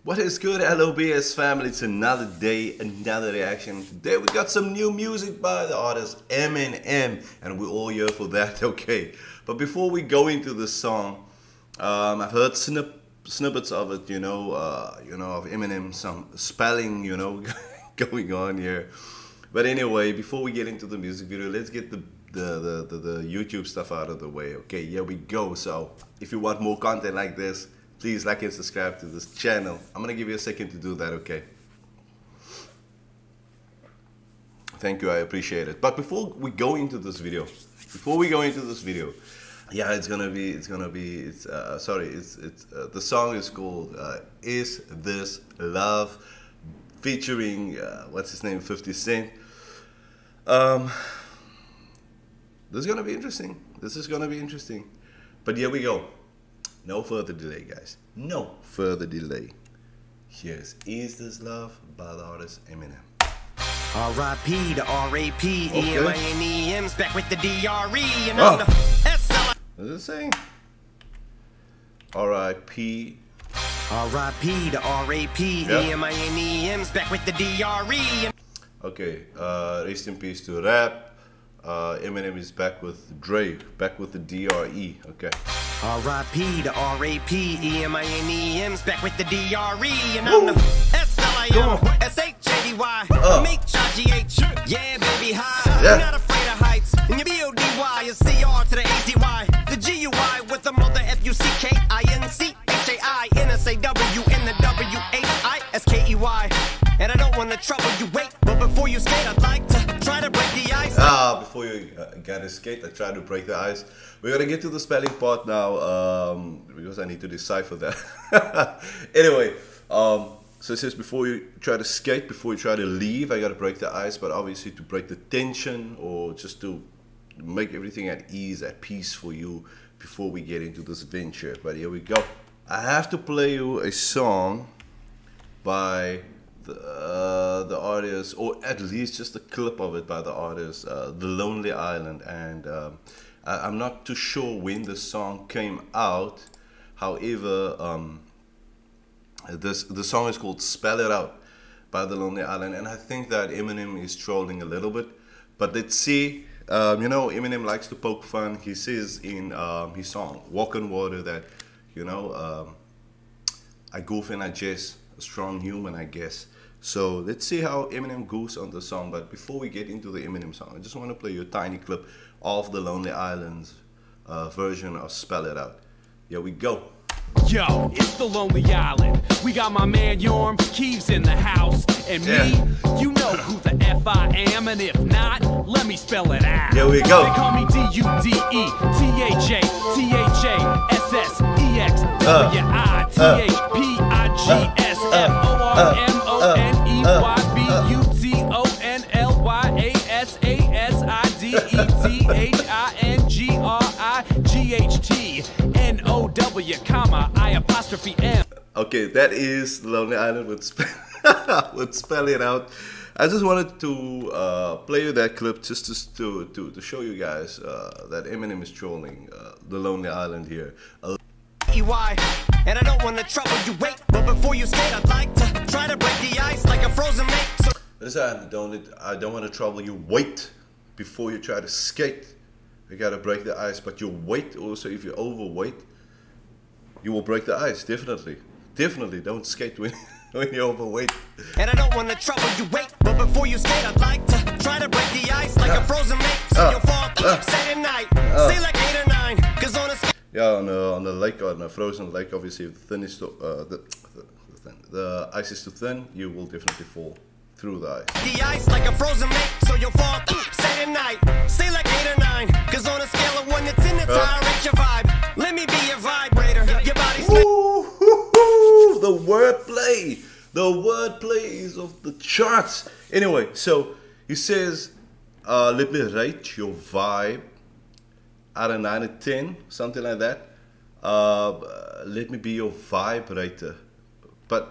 What is good, LOBS family? It's another day, another reaction. Today we got some new music by the artist Eminem, and we're all here for that, okay? But before we go into the song, I've heard snippets of it, of Eminem, some spelling, going on here. But anyway, before we get into the music video, let's get the YouTube stuff out of the way, okay? Here we go. So if you want more content like this, please like and subscribe to this channel. I'm gonna give you a second to do that, okay? Thank you, I appreciate it. But before we go into this video, yeah, the song is called Is This Love, featuring what's his name, 50 Cent. This is gonna be interesting. But here we go. No further delay, guys. No further delay. Here's Is This Love by the artist Eminem. R.I.P. to R.A.P. Okay. Eminem's back with the D.R.E. And I'm the S.L.I. What is it saying? R.I.P. R.I.P. to R.A.P. Yep. Eminem's back with the D.R.E. Okay, rest in peace to Rap. Eminem is back with Dre, back with the D.R.E. Okay. R.I.P. to R.A.P. Eminem's back with the D.R.E. And I'm the S.L.I.M. S.H.A.D.Y. M.H.I.G.H. Yeah, baby, high. Yeah. You're not afraid of heights. And your B.O.D.Y. is C.R. to the A.Z.Y. The G.U.I. with the mother F.U.C.K.I.N.C.H.A.I.N.S.A.W. and the W.H.I.S.K.E.Y. And I don't want to trouble you, wait, but before you skate, I'd like to try to break the ice. Before you gotta skate, I try to break the ice. We're gonna get to the spelling part now, because I need to decipher that. Anyway, so it says before you try to skate, before you try to leave, I gotta break the ice, but obviously to break the tension or just to make everything at ease, at peace for you before we get into this venture. But here we go. I have to play you a song by the artist, or at least just a clip of it by the artist, The Lonely Island, and I'm not too sure when the song came out. However, the song is called Spell It Out by The Lonely Island, and I think that Eminem is trolling a little bit, but let's see. Eminem likes to poke fun. He says in his song Walk on Water that, I goof and I jest, a strong human, I guess. So let's see how Eminem goes on the song. But before we get into the Eminem song, I just want to play you a tiny clip of The Lonely Island's version of Spell It Out. Here we go. Yo, it's The Lonely Island. We got my man Yorm Keeves in the house. And me, you know who the F I am. And if not, let me spell it out. Here we go. They call me D-U-D-E-T-H-A-S-S-E-X-W-Y-A-S-A-S-I-D-E-T-H-I-N-G-R-I-G-H-T-N-O-W, I apostrophe M. Okay, that is The Lonely Island with Spell It Out. I just wanted to play you that clip just to show you guys that Eminem is trolling The Lonely Island here. And I don't want to trouble you, wait, but before you skate, I'd like to try to break the ice like a frozen lake. So Listen, I don't want to trouble you. Wait before you try to skate. You gotta break the ice, but your weight also, if you're overweight, you will break the ice. Definitely don't skate when you're overweight. And I don't want to trouble you, wait, but before you skate, I'd like to try to break the ice like a frozen lake. So you'll fall through, say at night, say like 8 or 9, cause on a skate. Yeah, on the lake, on a frozen lake, obviously if the ice is too thin, you will definitely fall through the ice. The ice like a frozen lake, so you'll fall through, say at night, say like 8 or 9, cause on a scale of 1 to 10, it's how I rate your vibe. Let me be your vibrator, your body's the wordplay is off the charts. Anyway, so he says, let me rate your vibe out of 9 to 10, something like that. Let me be your vibrator. But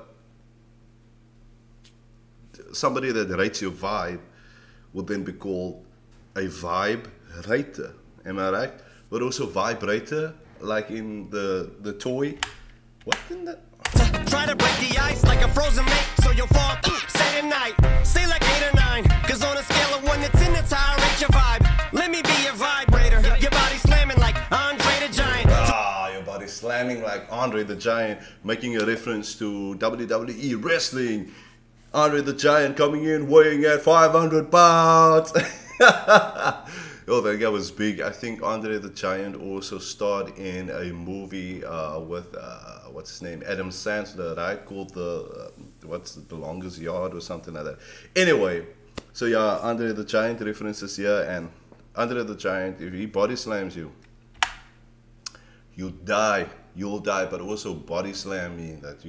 somebody that rates your vibe would then be called a vibrator. Am I right? But also vibrator, like in the toy. What in that? Try to break the ice like a frozen lake, so you'll fall through. Say tonight, say like 8 or 9. Cause on a scale of 1 to 10, that's how I rate your vibe. Let me be your vibrator. Your body slamming like Andre the Giant. Ah, your body slamming like Andre the Giant, making a reference to WWE wrestling. Andre the Giant coming in weighing at 500 pounds. Oh, that guy was big. I think Andre the Giant also starred in a movie with what's his name, Adam Sandler, right? Called the the Longest Yard or something like that. Anyway, so yeah, Andre the Giant references here, and Andre the Giant, if he body slams you, you die. You'll die. But also body slam means that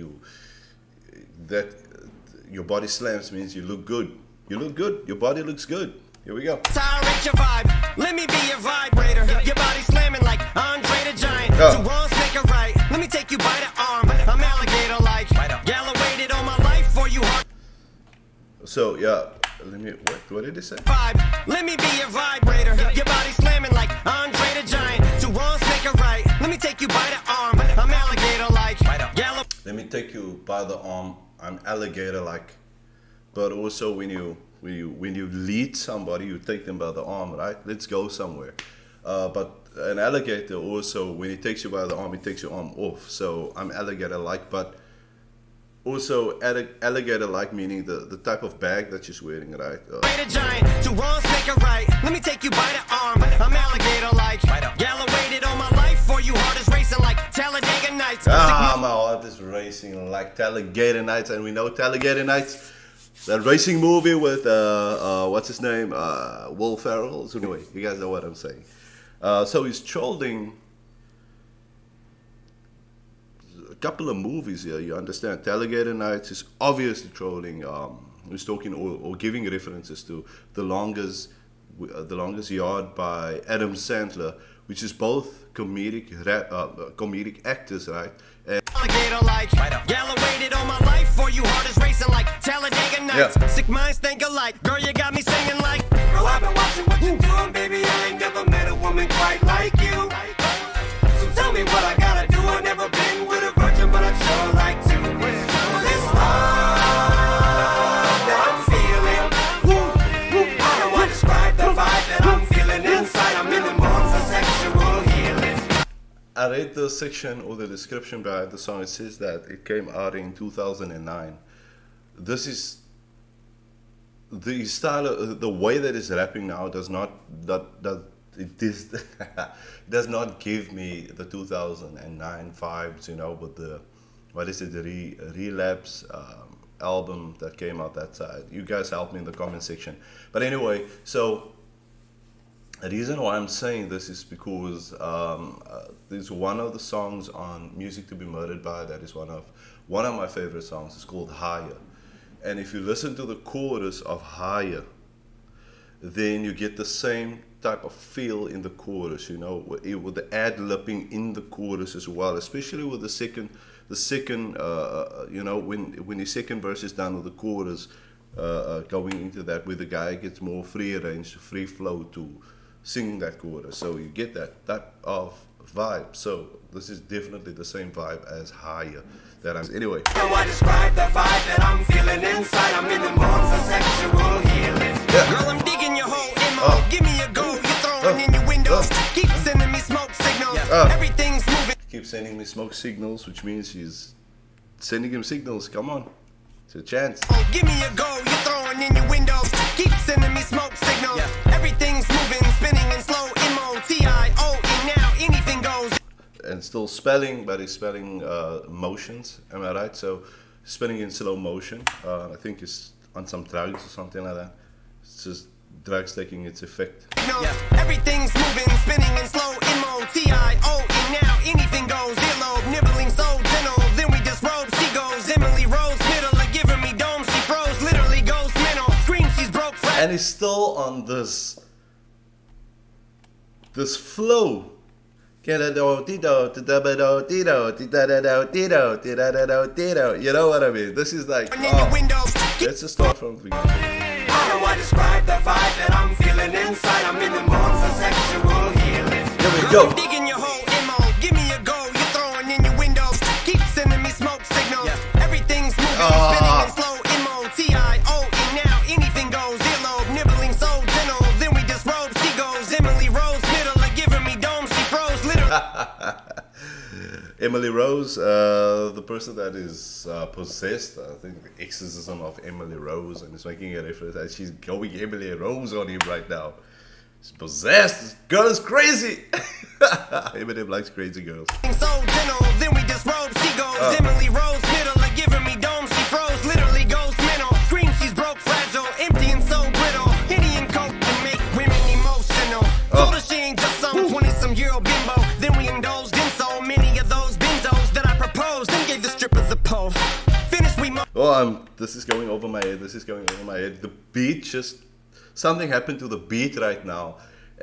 your body slams means you look good. You look good. Your body looks good. Here we go. Tolerate your vibe. Let me be your vibrator. Your body slamming like Andre the Giant. Two wrongs make a right. Let me take you by the arm. I'm alligator-like. Gallowated all my life for you. So yeah, let me. What did he say? Vibe. Let me be your vibrator. Your body slamming like Andre the Giant. Two wrongs make a right. Let me take you by the arm. I'm alligator-like. Let me take you by the arm. I'm alligator-like. But also when you lead somebody, you take them by the arm, right? Let's go somewhere. But an alligator also, when he takes you by the arm, he takes your arm off. So I'm alligator-like, but also alligator-like meaning the type of bag that she's wearing, right? Giant, two wrongs make a right. Let me take you by the arm. I'm alligator-like. Gallowated all my life for you. Heart is racing like Talladega Nights. Ah, my heart is racing like Talladega Nights, and we know Talladega Nights. That racing movie with what's his name, Will Ferrell. So anyway, you guys know what I'm saying. So he's trolling a couple of movies here. You understand? Talladega Nights is obviously trolling. He's talking or giving references to The Longest Yard by Adam Sandler, which is both comedic actors, right? And alligator-like, gallowated all my life for you. Heart is racing like Talladega Nights. Yeah. Sick minds think alike. Girl, you got me singing like. Girl, I've been watching what you're doing, baby. I ain't never met a woman quite like you. So tell me what I gotta do. I've never been with a virgin, but I'd sure like to. This love that I'm feeling, I don't want to describe the vibe that I'm feeling inside. I'm in the mood for sexual healing. I read the section or the description behind the song. It says that it came out in 2009. This is the style, the way that it's rapping now does not does not give me the 2009 vibes, you know, with the the Relapse album that came out that side. You guys help me in the comment section. But anyway, so the reason why I'm saying this is because there's one of the songs on Music to Be Murdered By that is one of my favorite songs. It's called Higher. And if you listen to the chorus of Higher, then you get the same type of feel in the chorus, you know, with the ad-libbing in the chorus as well, especially with the second, you know, when the second verse is done with the chorus going into that, where the guy gets more free range, free flow to singing that chorus. So you get that type of vibe. So this is definitely the same vibe as Higher that I'm. Anyway. So I describe the vibe that I'm feeling inside. I'm in the mood for sexual healing. Yeah. Girl, I'm digging your whole MO. Give me a go. You're throwing in your windows. Keep sending me smoke signals. Everything's moving. Keep sending me smoke signals, which means she's sending him signals. Come on. It's a chance. Oh, give me a go. You're throwing in your windows. Keep sending me smoke signals. Everything's moving, spinning in slow MOTIO. And now anything goes. And still spelling, but he's spelling motions. Am I right? So spelling in slow motion. I think it's on some drugs or something like that. It's just drugs taking its effect. No, everything's moving, spinning in slow MOTIO. And now anything goes. Earlobe, nibbling so gentle. Then we disrobe. She goes Emily Rose, middle of giving me dome. She froze, literally goes mental. Scream, she's broke. And he's still on this flow. You know what I mean? This is like, let's just start from the beginning. How do I describe the vibe that I'm feeling inside? I'm in the mood for sexual healing. Here we go. I'm digging your whole MO. Give me a go. You're throwing in your windows. Keep sending me smoke signals. Emily Rose, the person that is possessed, I think the exorcism of Emily Rose, and is making a reference that she's going Emily Rose on him right now. She's possessed. This girl is crazy. Eminem likes crazy girls. So gentle, then we disrobe. She goes Emily Rose, middle, like giving me dome. She froze, literally goes mental. Scream, she's broke, fragile, empty and so brittle. Henny and coke can make women emotional. Told her she ain't just some 20-some-year-old bimbo. Then we indulged in so many of those benzos that I proposed and gave the strippers a pole. Finished, we Oh, this is going over my head. This is going over my head. The beat just... Something happened to the beat right now.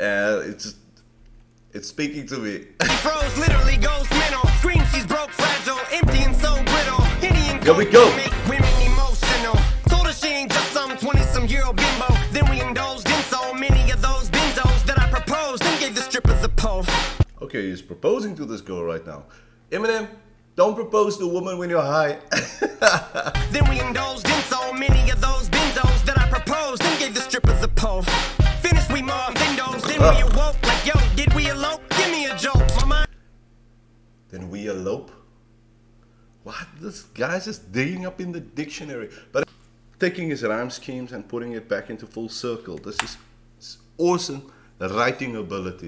It's speaking to me. She froze, literally goes mental. Scream, she's broke, fragile, empty and so brittle. Henny and Here we go. make women emotional. Told her she ain't just some 20-some-year-old bimbo. Then we indulged in so many of those benzos that I proposed and gave the strippers a pole. Okay, he's proposing to this girl right now. Eminem, don't propose to a woman when you're high. Then we indulged in so many of those benzos that I proposed and gave the strippers a pole. Finished, we more windows. Then we awoke like, yo, did we elope? Give me a joke, my mind. Then we elope? What? This guy's just digging up in the dictionary. But taking his rhyme schemes and putting it back into full circle. This is awesome writing ability.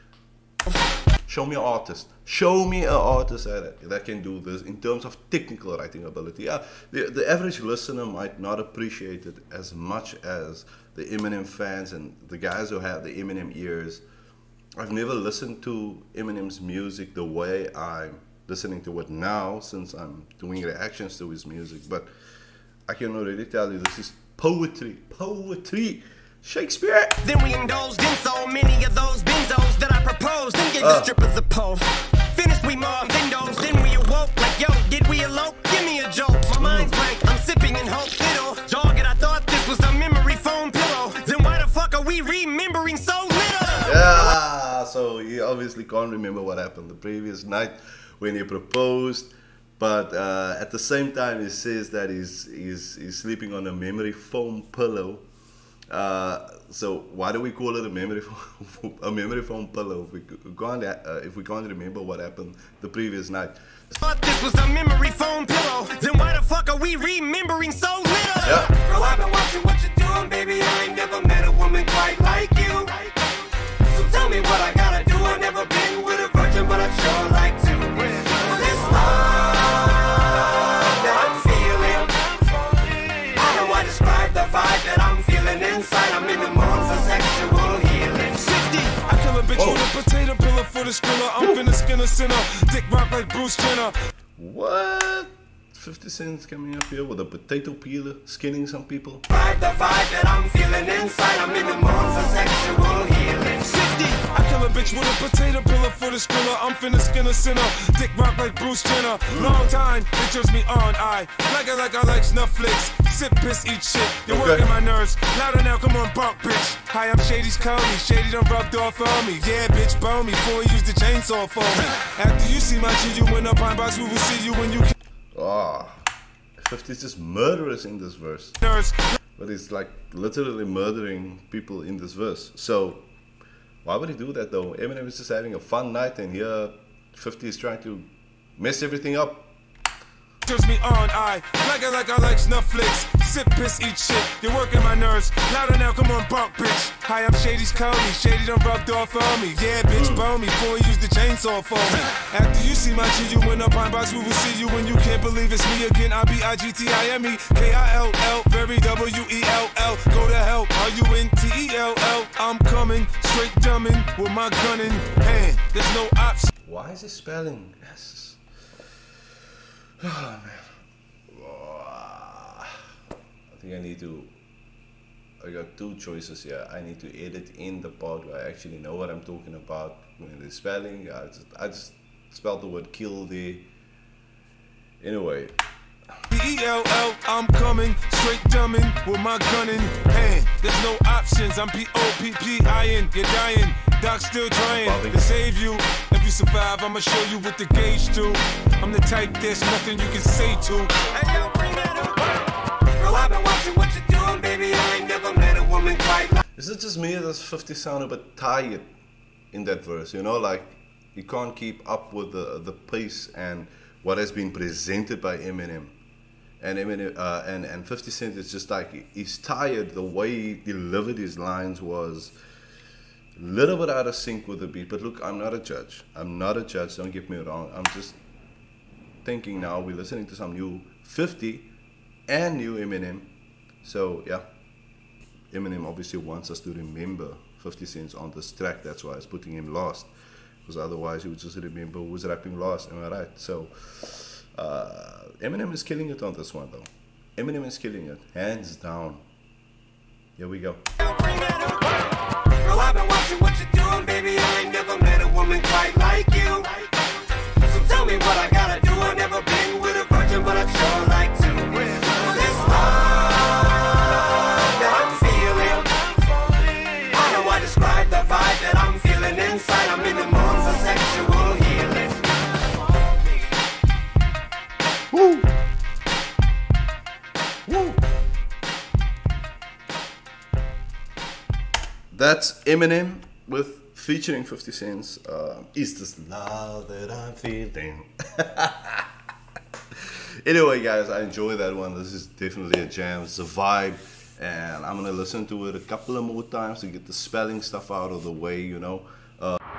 Show me an artist. Show me an artist that can do this in terms of technical writing ability. Yeah, the average listener might not appreciate it as much as the Eminem fans and the guys who have the Eminem ears. I've never listened to Eminem's music the way I'm listening to it now, since I'm doing reactions to his music. But I can already tell you this is poetry. Poetry. Shakespeare. Then we indulged in so many of those benzos that I proposed and gave the strippers a pole. Finished, we more windows. Then we awoke like, yo, did we elope? Give me a joke. My mind's blank. I'm sipping in hope. Fiddle. Jog it. I thought this was a memory foam pillow. Then why the fuck are we remembering so little? Yeah. So he obviously can't remember what happened the previous night when he proposed. But at the same time, he says that he's sleeping on a memory foam pillow. So why do we call it a memory foam pillow if we can't remember what happened the previous night? Thought this was a memory foam pillow. Then why the fuck are we remembering so little? Yeah. Girl, I've been watching what you're doing, baby. I ain't never met a woman quite like you. So tell me what I gotta do. I've never been with a virgin, but I'd sure like to. This love that I'm feeling, how do I describe the vibe that I'm feeling inside? I'm in the mood for sexual healing. 60, I kill a bitch with a potato pillar for the skriller. I'm finna skin a sinner, dick rock like Bruce Jenner. What? 50 Cent's coming up here with a potato peeler, skinning some people. The vibe that I'm feeling inside, I'm in the mood for sexual healing. 60, I kill a bitch with a potato pillar for the skriller. I'm finna skin a sinner, dick rock like Bruce Jenner. Long time, it turns me on, I like snuff flicks. Sip, piss, eat shit, you're working my nerves. Louder now, come on, bump, bitch. Hi, I'm Shady's Cody, Shady done rubbed off on me. Yeah, bitch, bone me, before you use the chainsaw for me. After you see my G, you in the pine box, we will see you when you can. Oh, 50's just murderous in this verse. But he's like literally murdering people in this verse. So why would he do that though? Eminem is just having a fun night, and here 50 is trying to mess everything up. Turns me on, I like snuff flicks. Sip, piss, eat shit, you're working my nerves. Louder now, come on, bump, bitch. Hi, I'm Shady's Cody, Shady done rubbed off on me. Yeah, bitch, bone me, before you use the chainsaw for me. After you see my G, you in the pine box, we will see you when you can't believe it's me again. I-B-I-G-T-I-M-E, K-I-L-L, very W-E-L-L. Go to hell, R-U-N-T-E-L-L. I'm coming, straight dumbing, with my gun in hand. There's no option. Why is he spelling? Yes. Oh man. I think I got two choices here. I need to edit in the part where I actually know what I'm talking about when the spelling. I just spelled the word kill there. Anyway. P-E-L-L, I'm coming, straight dumbing, with my gun in hand. There's no options, I'm P-O-P-P-I-N, you're dying, Doc's still trying to save you. If you survive, I'ma show you what the gauge do. I'm the type there's nothing you can say to. Hey, yo, bring that up. Girl, I've been watching what you're doing, baby. I ain't never met a woman quite like. Is it just me that 50 sound a bit tired in that verse? You know, like He can't keep up with the pace and what has been presented by Eminem. And Eminem and 50 Cent is just like, he's tired. The way he delivered his lines was a little bit out of sync with the beat. But look, I'm not a judge. I'm not a judge, don't get me wrong. I'm just thinking now we're listening to some new 50 and new Eminem. So yeah, Eminem obviously wants us to remember 50 Cent on this track. That's why he's putting him last, because otherwise he would just remember who's rapping last. Am I right? So Eminem is killing it on this one though. Eminem is killing it, hands down. Here we go. Girl, I've been watching what you're doing, baby. I ain't never met a woman quite like you. So tell me what I gotta do. I've never been with a virgin, but I'd sure like to. This love that I'm feeling, how do I describe the vibe that I'm feeling inside? I'm in the mood for sexual healing. Woo! Woo! That's Eminem with featuring 50 Cent. Is this love that I'm feeling? Anyway, guys, I enjoy that one. This is definitely a jam. It's a vibe, and I'm gonna listen to it a couple of more times to get the spelling stuff out of the way, you know.